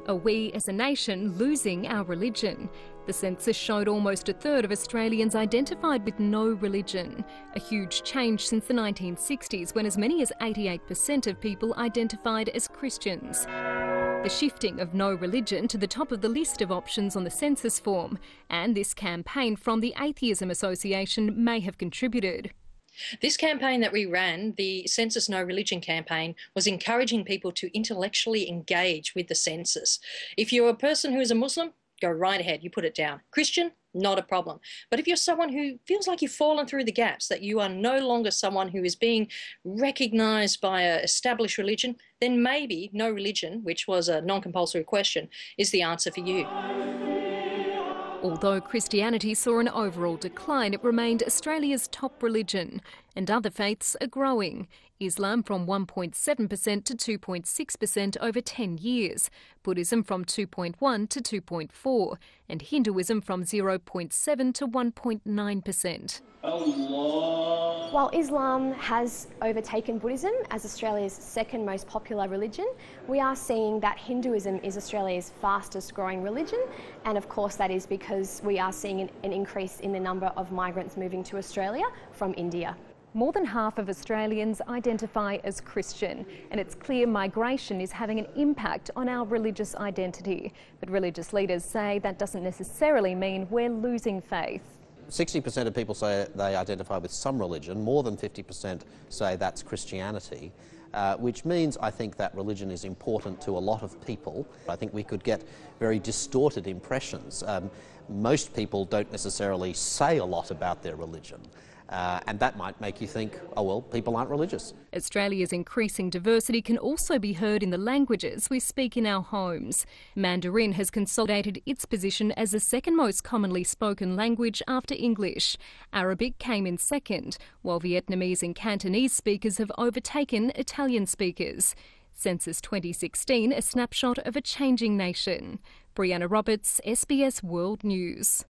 Are we as a nation losing our religion? The census showed almost a third of Australians identified with no religion, a huge change since the 1960s when as many as 88% of people identified as Christians. The shifting of no religion to the top of the list of options on the census form, and this campaign from the Atheism Association may have contributed. This campaign that we ran, the Census No Religion campaign, was encouraging people to intellectually engage with the census. If you're a person who is a Muslim, go right ahead, you put it down. Christian, not a problem. But if you're someone who feels like you've fallen through the gaps, that you are no longer someone who is being recognised by an established religion, then maybe no religion, which was a non-compulsory question, is the answer for you. Although Christianity saw an overall decline, it remained Australia's top religion, and other faiths are growing. Islam from 1.7% to 2.6% over 10 years, Buddhism from 2.1 to 2.4, and Hinduism from 0.7 to 1.9%. While Islam has overtaken Buddhism as Australia's second most popular religion, we are seeing that Hinduism is Australia's fastest growing religion, and of course that is because we are seeing an increase in the number of migrants moving to Australia from India. More than half of Australians identify as Christian, and it's clear migration is having an impact on our religious identity. But religious leaders say that doesn't necessarily mean we're losing faith. 60% of people say they identify with some religion, more than 50% say that's Christianity, which means I think that religion is important to a lot of people. I think we could get very distorted impressions. Most people don't necessarily say a lot about their religion. And that might make you think, oh well, people aren't religious. Australia's increasing diversity can also be heard in the languages we speak in our homes. Mandarin has consolidated its position as the second most commonly spoken language after English. Arabic came in second, while Vietnamese and Cantonese speakers have overtaken Italian speakers. Census 2016, a snapshot of a changing nation. Brianna Roberts, SBS World News.